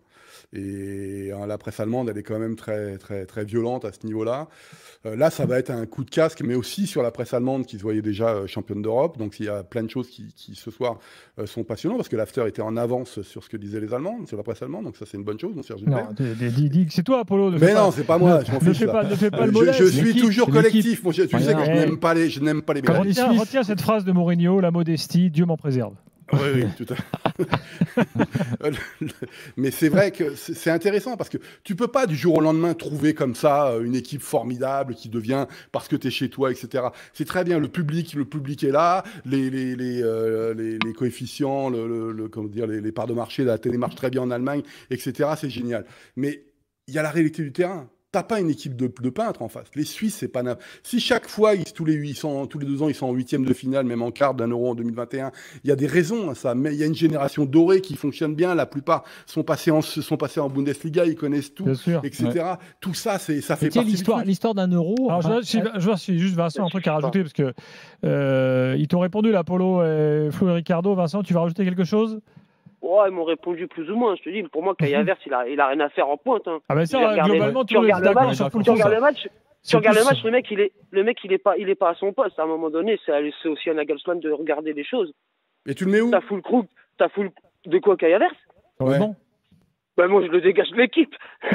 Et hein, la presse allemande, elle est quand même très, très, très violente à ce niveau-là. Euh, là, ça va être un coup de casque, mais aussi sur la presse allemande qui se voyait déjà euh, championne d'Europe. Donc, il y a plein de choses qui, qui ce soir, euh, sont passionnantes parce que l'after était en avance sur ce que disaient les Allemands, sur la presse allemande. Donc, ça, c'est une bonne chose, mon Serge Gilbert. Non, dis- dis- dis que c'est toi, Apollo. ne Mais fais non, pas- c'est pas moi, je m'en Ne fiche. fais là. pas, ne fais pas le Je, modèle. je c'est suis l'équipe, toujours c'est collectif. positif. Moi, je, tu Ouais, sais que je ouais. n'aime pas les, je n'aime pas les Quand médailles. retiens, retiens cette phrase de Mourinho, la modestie, Dieu m'en préserve. Oui, oui, tout à fait. Mais c'est vrai que c'est c'est intéressant parce que tu peux pas du jour au lendemain trouver comme ça euh, une équipe formidable qui devient parce que tu es chez toi, et cetera. C'est très bien, le public, le public est là, les, les, les, euh, les, les coefficients, le, le, le- comment dire, les, les parts de marché, la télé marche très bien en Allemagne, et cetera. C'est génial. Mais il y a la réalité du terrain. T'as pas une équipe de, de peintres en face. Les Suisses, c'est pas na- Si chaque fois, ils, tous, les, ils sont, tous les deux ans, ils sont en huitième de finale, même en quart d'un euro en deux mille vingt et un, il y a des raisons à ça. Mais il y a une génération dorée qui fonctionne bien. La plupart sont passés en, sont passés en Bundesliga, ils connaissent tout, Bien sûr. et cetera. Tout ça, c'est, ça fait Mais tu sais, partie du l'histoire, truc. l'histoire d'un euro. Alors, je, enfin, je, je, je vois si juste Vincent un truc à rajouter parce que euh, ils t'ont répondu là, Polo, et Flo et Ricardo. Vincent, tu vas rajouter quelque chose? Ouais, ils m'ont répondu plus ou moins. Je te dis, pour moi, Kai Havertz, il a, il a rien à faire en pointe. Hein. Ah ben J'ai ça, regardé- globalement, tu tout le monde est regardes le d'accord match, sur tu Tu regardes le match, tu C'est regardes le plus- match, le mec, il est, le mec, il est pas, il est pas à son poste. À un moment donné, c'est, c'est aussi à Nagelsmann de regarder les choses. Et tu le mets où? T'as full Krug, t'as full de quoi Kai Havertz? Ouais. Bon. Ben moi, je le dégage de l'équipe.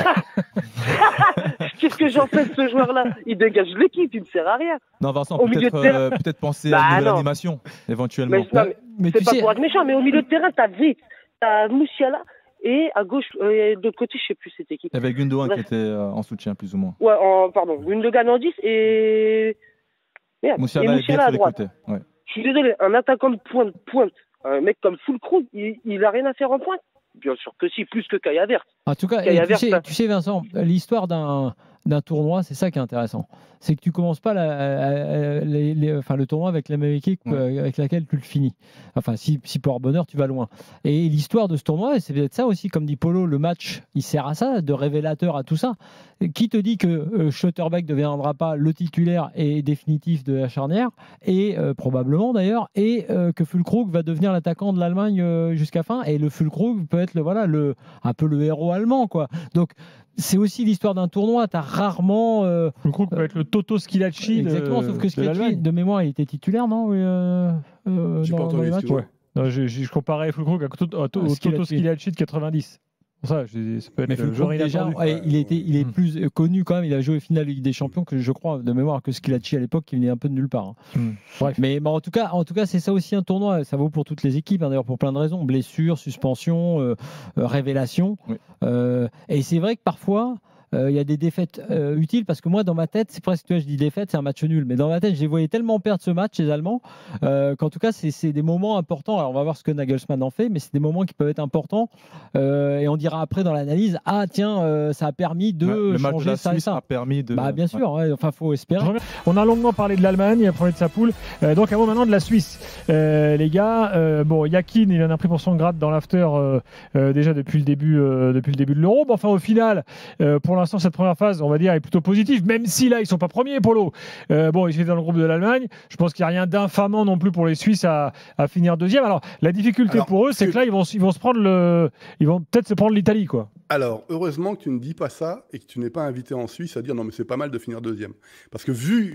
Qu'est-ce que j'en fais de ce joueur-là? Il dégage l'équipe, il ne sert à rien. Non, Vincent, Au milieu peut-être de terrain. euh, peut-être penser Bah, à une nouvelle non. animation, éventuellement. Mais, non, mais mais c'est tu pas sais, pour être méchant, mais au milieu de terrain, t'as V, t'as Moussiala, et à gauche, euh, de l'autre côté, je sais plus cette équipe. Il y avait Gundogan Bref. qui était euh, en soutien, plus ou moins. Ouais, en, pardon, Gundogan en dix et. Merde, et Moussiala et Moussiala à Gueye sur les droite. côtés. Ouais. Je suis désolé, un attaquant de pointe, pointe, un mec comme Fulkrug, il, il a rien à faire en pointe? Bien sûr que si, plus que Kai Havertz. En tout cas, Kai et tu, Havertz, sais, ça- tu sais, Vincent, l'histoire d'un d'un tournoi, c'est ça qui est intéressant. C'est que tu commences pas la- euh, les- les- enfin, le tournoi avec la même équipe Ouais. euh, avec laquelle tu le finis. Enfin, si, si pour bonheur, tu vas loin. Et l'histoire de ce tournoi, c'est peut-être ça aussi, comme dit Polo, le match, il sert à ça, de révélateur à tout ça. Qui te dit que euh, Schlotterbeck ne deviendra pas le titulaire et définitif de la charnière, et euh, probablement d'ailleurs, et euh, que Füllkrug va devenir l'attaquant de l'Allemagne euh, jusqu'à fin, et le Füllkrug peut être le, voilà, le, un peu le héros allemand, quoi. Donc, c'est aussi l'histoire d'un tournoi. Tu as rarement. Euh, Le Krug peut être le Toto Schilacci de, exactement, sauf que de Schilacci, l'Allemagne. de mémoire, il était titulaire, non euh, euh, J'ai dans- pas dans entendu, les matchs excuse-moi. Ouais. Non, je, je, je comparais Fulkrug à Toto- au Toto Schilacci. Schilacci de quatre-vingt-dix. Pour ça, je- ça peut être Mais le joueur Füllkrug, déjà, inattendu. ouais, il, était, il est Mm. plus euh, connu quand même. Il a joué au final Ligue des Champions que je crois de mémoire que Schilacci à l'époque, qui venait un peu de nulle part. hein. Mm. Bref. Mais, mais en tout cas, en tout cas, c'est ça aussi un tournoi. Ça vaut pour toutes les équipes, hein, d'ailleurs pour plein de raisons blessures, suspension, euh, euh, révélation. Oui. Euh, et c'est vrai que parfois. euh, Il y a des défaites euh, utiles parce que moi, dans ma tête, c'est presque, tu vois, je dis défaite, c'est un match nul, mais dans ma tête, je les voyais tellement perdre ce match, les Allemands, euh, qu'en tout cas, c'est c'est des moments importants. Alors, on va voir ce que Nagelsmann en fait, mais c'est des moments qui peuvent être importants. Euh, et on dira après dans l'analyse, ah tiens, euh, ça a permis de Ouais, le match de changer la ça et Suisse ça. a permis de. Bah, bien sûr, ouais, enfin, faut espérer. On a longuement parlé de l'Allemagne, parlé de sa poule. Euh, donc, un mot maintenant de la Suisse. Euh, les gars, euh, bon, Yakin, il en a pris pour son grade dans l'after euh, euh, déjà depuis le début, euh, depuis le début de l'Euro. Bon, enfin, au final, euh, pour l'instant, cette première phase, on va dire, est plutôt positive, même si là, ils sont pas premiers, Polo. Euh, bon, ils étaient dans le groupe de l'Allemagne. Je pense qu'il n'y a rien d'infamant non plus pour les Suisses à, à finir deuxième. Alors, la difficulté Alors, pour eux, c'est que- que là, ils vont, ils vont se prendre le, ils vont peut-être se prendre l'Italie, quoi. Alors, heureusement que tu ne dis pas ça et que tu n'es pas invité en Suisse à dire non, mais c'est pas mal de finir deuxième. Parce que vu,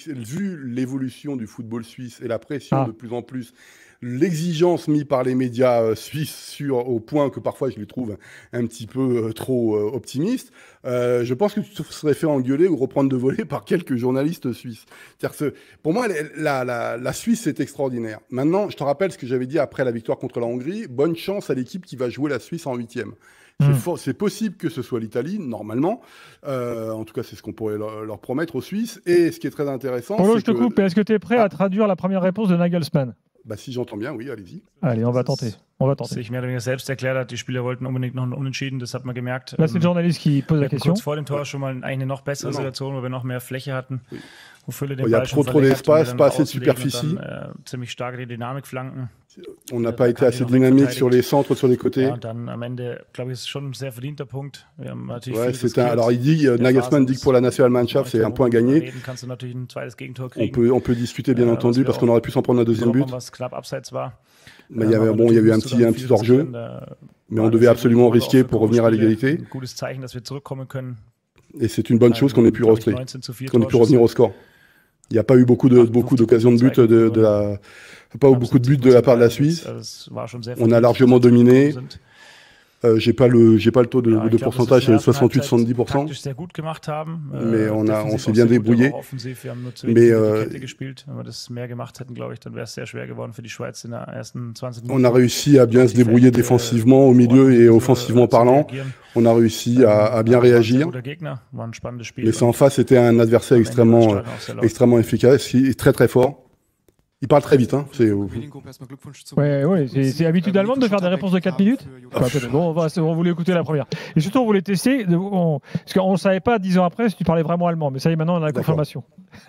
vu l'évolution du football suisse et la pression Ah. de plus en plus, l'exigence mise par les médias euh, suisses sur, au point que parfois je les trouve un, un petit peu euh, trop euh, optimistes, euh, je pense que tu te serais fait engueuler ou reprendre de voler par quelques journalistes suisses. C'est-à-dire que, pour moi, la, la, la Suisse, c'est extraordinaire. Maintenant, je te rappelle ce que j'avais dit après la victoire contre la Hongrie. Bonne chance à l'équipe qui va jouer la Suisse en huitième. C'est Mm. fort- c'est possible que ce soit l'Italie, normalement. Euh, en tout cas, c'est ce qu'on pourrait leur, leur promettre aux Suisses. Et ce qui est très intéressant, Polo, c'est je te que... coupe. Est-ce que tu es prêt Ah. à traduire la première réponse de Nagelsmann? Bah, si j'entends bien, oui, allez-y. Allez, on va tenter. On va tenter. sich mehr oder weniger selbst erklärt hat, die Spieler wollten unbedingt noch ein Unentschieden, das hat man gemerkt. Là, c'est le Ähm, journaliste qui pose wir la hatten question. kurz vor dem Tor schon mal eigentlich eine noch bessere Genau. Situation, wo wir noch mehr Fläche hatten, Oui. wo Fülle den Il y a Ball trop, schon trop verlängert und wir d'espace, dann pas assez de auslegen und superficie. dann, äh, ziemlich starke die Dynamikflanken. On n'a Euh, pas été Bacardi assez noch dynamique wegverteidigt. sur les centres, sur les côtés. Ja, und dann am Ende, glaube ich, ist es schon ein sehr verdienter Punkt. Wir haben natürlich Ouais, viel c'est un... riskiert. Alors, il dit, euh, In der Nagelsmann Phase dit que pour la Nationalmannschaft, c'est un point gagné. reden, kannst du natürlich ein zweites Gegentor On kriegen. peut, on peut discuter, bien Euh, entendu, was parce wir qu'on auch aurait pu s'en prendre un deuxième but. bekommen, was knapp abseits war. Mais il y avait, bon, il y a eu un petit, un petit hors-jeu. Mais on devait absolument risquer pour revenir à l'égalité. Ein gutes Zeichen, dass wir zurückkommen können. Et c'est une bonne chose qu'on ait pu, Glaub ich, rentrer, neunzehn zu vier qu'on ait pu Torschüsse. revenir au score. Il n'y a pas eu beaucoup de beaucoup d'occasions de but de, de la, pas eu beaucoup de buts de la part de la Suisse. Also, es war schon sehr On a verdient, largement dass wir dominé. zurückgekommen sind. Euh, j'ai pas le j'ai pas le taux de, Ja, de ich glaub, pourcentage, dass wir c'est soixante-huit in der ersten soixante-dix pour cent. Halbzeit taktisch sehr gut gemacht haben. Äh, Mais on a- on defensiv s'est auch bien sehr gut, débrouillé. aber auch offensiv, wir haben nur zu Mais, wenig über die euh, Kette gespielt. Wenn wir das mehr gemacht hätten, glaube ich, dann wäre es sehr schwer geworden für die Schweiz in der ersten zwanzig On Minuten. a réussi à bien se débrouiller défensivement au milieu et offensivement parlant. On a réussi à, à bien réagir. Mais ça en face, c'était un adversaire extrêmement, euh, extrêmement efficace et très très fort. Il parle très vite, hein. C'est... Ouais, ouais, c'est, c'est habitude allemande de faire des réponses de quatre minutes. Ouais, peut-être. Bon, on, va, on voulait écouter la première. Et surtout, on voulait tester, on, parce qu'on ne savait pas dix ans après si tu parlais vraiment allemand. Mais ça y est, maintenant, on a la D'accord. confirmation.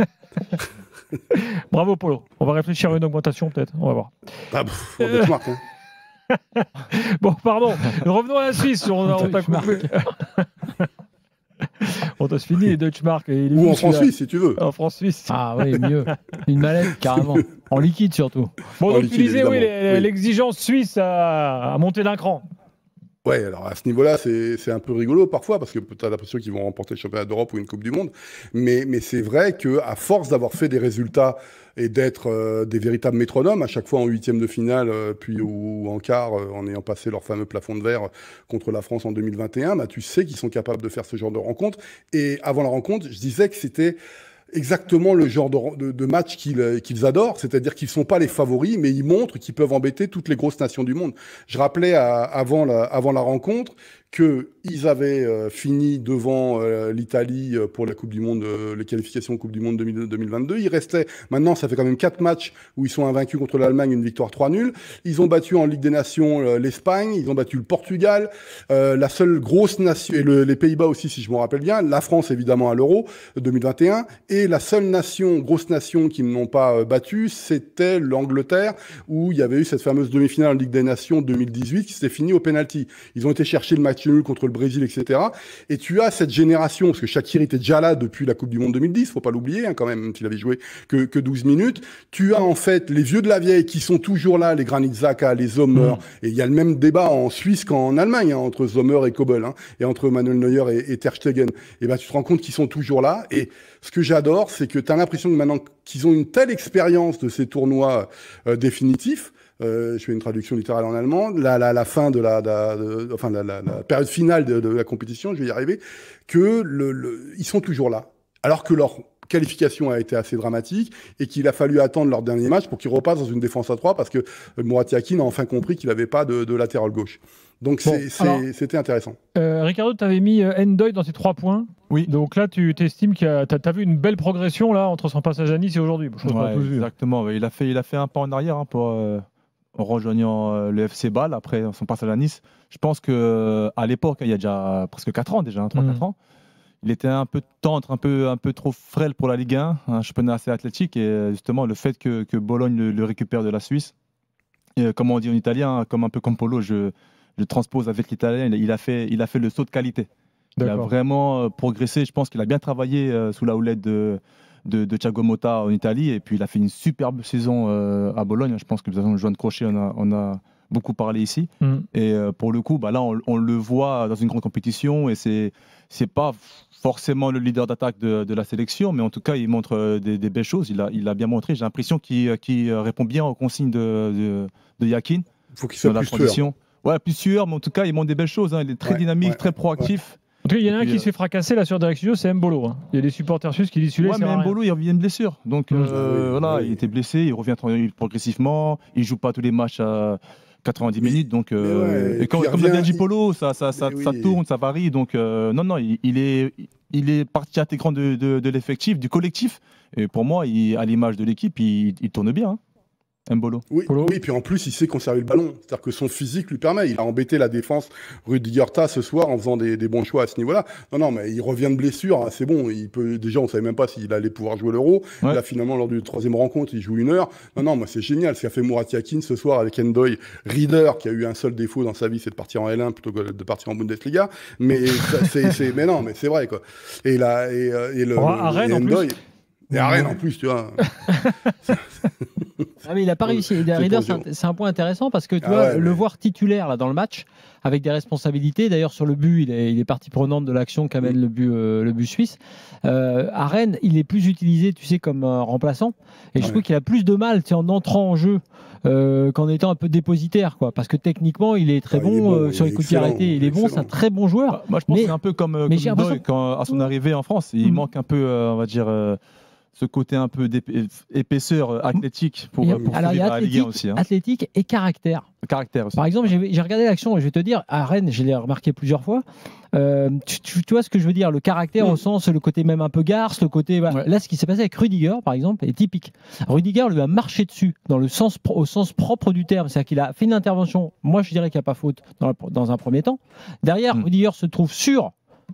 Bravo, Polo. On va réfléchir à une augmentation, peut-être. On va voir. Ah, pff, on est smart, hein. Bon, pardon. Revenons à la Suisse. On, on t'a coupé. On t'a fini les Deutschmark. Et les Ou en bouts, francs là. suisses, si tu veux. En France suisse. Ah oui, mieux. Une mallette, carrément. En liquide, surtout. Bon, En donc liquide, tu disais, oui, évidemment. les- Oui. l'exigence suisse a, a monté d'un cran. Ouais, alors à ce niveau-là, c'est c'est un peu rigolo parfois parce que tu as l'impression qu'ils vont remporter le championnat d'Europe ou une Coupe du Monde. Mais, mais c'est vrai qu'à force d'avoir fait des résultats et d'être euh, des véritables métronomes, à chaque fois en huitième de finale, euh, puis ou, ou en quart, euh, en ayant passé leur fameux plafond de verre contre la France en deux mille vingt et un, bah, tu sais qu'ils sont capables de faire ce genre de rencontre. Et avant la rencontre, je disais que c'était exactement le genre de, de, de match qu'ils qu'ils adorent, c'est-à-dire qu'ils ne sont pas les favoris, mais ils montrent qu'ils peuvent embêter toutes les grosses nations du monde. Je rappelais à, avant, la, avant la rencontre qu'ils avaient euh, fini devant euh, l'Italie euh, pour la Coupe du Monde, euh, les qualifications Coupe du Monde deux mille, deux mille vingt-deux. Il restait, maintenant, ça fait quand même quatre matchs où ils sont invaincus contre l'Allemagne, une victoire trois nuls. Ils ont battu en Ligue des Nations euh, l'Espagne, ils ont battu le Portugal, euh, la seule grosse nation, et le, les Pays-Bas aussi, si je me rappelle bien, la France évidemment à l'Euro deux mille vingt et un, et la seule nation, grosse nation qui n'ont pas euh, battu, c'était l'Angleterre, où il y avait eu cette fameuse demi-finale en Ligue des Nations deux mille dix-huit qui s'était finie au penalty. Ils ont été chercher le match nul contre le Brésil, et cetera. Et tu as cette génération, parce que Shaqiri était déjà là depuis la Coupe du Monde deux mille dix, faut pas l'oublier, hein, quand même, même s'il avait joué que, que douze minutes. Tu as en fait les vieux de la vieille qui sont toujours là, les Granit Xhaka, les Sommer, mmh. Et il y a le même débat en Suisse qu'en Allemagne, hein, entre Sommer et Kobel, hein, et entre Manuel Neuer et, et Ter Stegen. Et ben tu te rends compte qu'ils sont toujours là. Et ce que j'adore, c'est que tu as l'impression que maintenant qu'ils ont une telle expérience de ces tournois euh, définitifs. Euh, je fais une traduction littérale en allemand, la, la, la fin de la, de, de, enfin la, la, la période finale de, de la compétition, je vais y arriver, que le, le, ils sont toujours là, alors que leur qualification a été assez dramatique et qu'il a fallu attendre leur dernier match pour qu'ils repassent dans une défense à trois parce que Murat Yakin a enfin compris qu'il n'avait pas de, de latéral gauche. Donc bon, c'était intéressant. Euh, Ricardo, tu avais mis Ndoye dans ses trois points. Oui. Donc là, tu t'estimes que tu as vu une belle progression là entre son passage à Nice et aujourd'hui. Ouais, exactement. Il a fait, il a fait un pas en arrière hein, pour. Euh... en rejoignant euh, le F C Bâle après son passage à Nice. Je pense qu'à euh, l'époque, il y a déjà presque quatre ans déjà, hein, trois quatre mmh. ans, il était un peu tendre, un peu, un peu trop frêle pour la Ligue un, un championnat assez athlétique, et justement le fait que, que Bologne le, le récupère de la Suisse, et, comme on dit en italien, comme un peu comme Polo, je, je transpose avec l'italien, il, il, a fait, il a fait le saut de qualité. Il a vraiment euh, progressé, je pense qu'il a bien travaillé euh, sous la houlette de De, de Thiago Motta en Italie, et puis il a fait une superbe saison euh, à Bologne. Je pense que de toute façon, Joan Crochet, on a, on a beaucoup parlé ici. Mm. Et euh, pour le coup, bah là, on, on le voit dans une grande compétition, et c'est c'est pas forcément le leader d'attaque de, de la sélection, mais en tout cas, il montre des, des belles choses. Il a, il a bien montré. J'ai l'impression qu'il qu'il répond bien aux consignes de, de, de Yakin. Il faut qu'il soit plus sueur. Ouais, plus sueur, mais en tout cas, il montre des belles choses. Hein. Il est très ouais, dynamique, ouais, très proactif. Ouais. En tout cas, il y en a un qui euh... se fait fracasser là sur Direct Studio, c'est Mbolo. Hein. Il y a des supporters suisses qui disent celui-là. Ouais, mais Mbolo, il revient de blessure. Donc mmh. euh, oui, voilà, oui. il était blessé, il revient progressivement. Il joue pas tous les matchs à quatre-vingt-dix minutes. Donc, euh, ouais, et quand, comme l'a bien dit Polo, ça, ça, ça, oui. ça tourne, ça varie. Donc euh, non, non, il, il, est, il est partie intégrante de, de, de l'effectif, du collectif. Et pour moi, il, à l'image de l'équipe, il, il tourne bien. Hein. Mbolo. Oui, oui, puis en plus, il sait conserver le ballon. C'est-à-dire que son physique lui permet. Il a embêté la défense Rudi Goethe ce soir en faisant des, des bons choix à ce niveau-là. Non, non, mais il revient de blessure. C'est bon. Il peut, déjà, on ne savait même pas s'il allait pouvoir jouer l'Euro. Ouais. Là, finalement, lors du troisième rencontre, il joue une heure. Non, non, moi, c'est génial. Ce qu'a fait Murat Yakin ce soir avec Ndoye. Reader, qui a eu un seul défaut dans sa vie, c'est de partir en L un plutôt que de partir en Bundesliga. Mais, c'est, mais non, mais c'est vrai, quoi. Et là, et, et le. Oh, à Rennes, en plus. Et à Rennes, en plus, tu vois. Ah, mais il n'a pas réussi. Et Rieder, c'est un, c'est un point intéressant parce que tu Ah vois, ouais, le mais- voir titulaire là, dans le match, avec des responsabilités. D'ailleurs, sur le but, il est, il est partie prenante de l'action qu'amène le but, euh, le but suisse. Euh, à Rennes, il est plus utilisé, tu sais, comme euh, remplaçant. Et je Ouais. trouve qu'il a plus de mal, tu sais, en entrant en jeu euh, qu'en étant un peu dépositaire, quoi. Parce que techniquement, il est très Ah, il est bon, bon, euh, il sur est les coups de pied excellent, arrêtés. Il est bon, c'est un excellent. très bon joueur. Bah, moi, je pense Mais- que c'est un peu comme, euh, mais comme j'ai Ndoye, l'impression- quand, à son arrivée en France. Il Mm. manque un peu, euh, on va dire, euh, ce côté un peu d'épaisseur euh, athlétique pour, Il y a- euh, pour alors, il y survivre a à la Ligue un athlétique, aussi. Hein. athlétique et caractère. Le caractère aussi. Par exemple, j'ai j'ai regardé l'action et je vais te dire, à Rennes, je l'ai remarqué plusieurs fois. Euh, tu, tu- tu vois ce que je veux dire, le caractère Mm. au sens, le côté même un peu garce, le côté. Voilà. Ouais. Là, ce qui s'est passé avec Rudiger, par exemple, est typique. Rudiger lui a marché dessus dans le sens, pro- au sens propre du terme, c'est-à-dire qu'il a fait une intervention. Moi, je dirais qu'il n'y a pas faute dans, la- dans un premier temps. Derrière, Mm. Rudiger se trouve sur.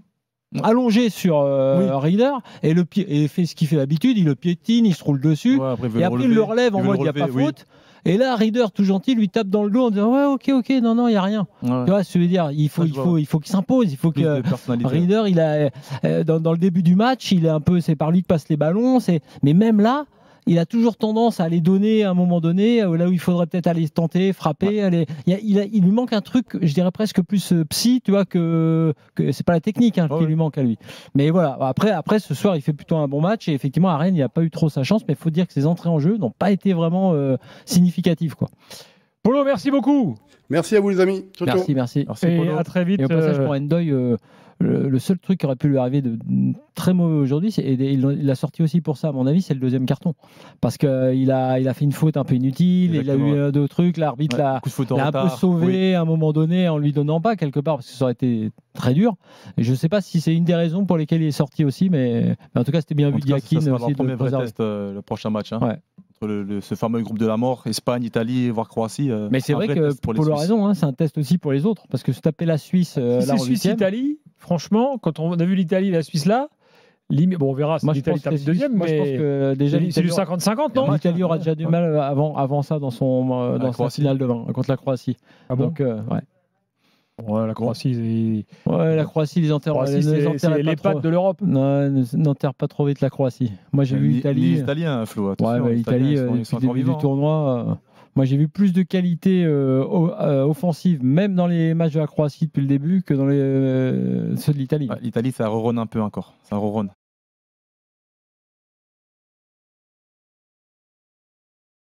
Allongé sur euh, Rieder et, le pied, et fait ce qu'il fait d'habitude, il le piétine, il se roule dessus. Ouais, après, il veut Et le après, il relever. le relève en Il veut mode le il n'y a pas relever, oui. faute. Et là, Rieder, tout gentil, lui tape dans le dos en disant ouais, ok, ok, non, non, il n'y a rien. Ouais. Tu vois, ce que je veux dire, il faut, Ouais, je il vois. faut, il faut qu'il s'impose, il faut Plus que. de personnalité. Rieder, il a, euh, dans, dans le début du match, il est un peu, c'est par lui que passent les ballons. C'est, mais même là, il a toujours tendance à les donner à un moment donné, euh, là où il faudrait peut-être aller tenter, frapper. Aller, il, y a- il, a- il lui manque un truc, je dirais presque plus euh, psy, tu vois, que, que c'est pas la technique hein, Ouais, qui ouais. lui manque à lui. Mais voilà, après, après ce soir, il fait plutôt un bon match et effectivement, à Rennes, il n'a pas eu trop sa chance, mais il faut dire que ses entrées en jeu n'ont pas été vraiment euh, significatives, quoi. Polo, merci beaucoup. Merci à vous les amis. Ciao, ciao. Merci, merci. Merci, Et Polo. à très vite. Et au passage, euh, pour Ndoye, euh, le, le seul truc qui aurait pu lui arriver de, de très mauvais aujourd'hui, c'est, et il il l'a sorti aussi pour ça, à mon avis, c'est le deuxième carton. Parce qu'il a, il a fait une faute un peu inutile, il a Exactement, eu euh, deux trucs, l'arbitre Ouais, l'a, coup de faute en l'a un peu retard. sauvé Oui. à un moment donné en lui donnant pas quelque part, parce que ça aurait été très dur. Et je ne sais pas si c'est une des raisons pour lesquelles il est sorti aussi, mais, mais en tout cas, c'était bien En vu tout cas, Diakin ça sera aussi leur de premier le vrai préserver. test, euh, le prochain match. Hein. Ouais. Entre le, le- ce fameux groupe de la mort, Espagne, Italie, voire Croatie. euh, Mais c'est un vrai vrai que test pour les Polo a Suisses. raison, hein, c'est un test aussi pour les autres, parce que se taper la Suisse euh, Si là c'est en huitième, Suisse-Italie, franchement, quand on a vu l'Italie et la Suisse là, lim- bon, on verra si moi je l'Italie pense que tape c'est- deuxième, moi, je pense mais que déjà c'est du l'Italie- cinquante cinquante, non L'Italie aura déjà du mal euh, avant, avant ça dans, son, euh, dans sa Croatie. finale de vingt contre la Croatie. Ah bon Donc, euh, ouais. Ouais, la Croatie, c'est- Ouais, la Croatie, les enterre, Croatie, les c'est enterre c'est pas les trop. pattes de l'Europe. Non, ne- n'enterre pas trop vite la Croatie. Moi j'ai vu Les- l'Italie. Les Italiens, Flo. Ouais, attention, bah, les l'Italie, Italiens, euh, ils sont- ils depuis sont le début encore du vivants. tournoi, euh, moi j'ai vu plus de qualité euh, o- euh, offensive, même dans les matchs de la Croatie depuis le début, que dans les, euh, ceux de l'Italie. Ouais, L'Italie, ça ronronne un peu encore. Ça ronronne.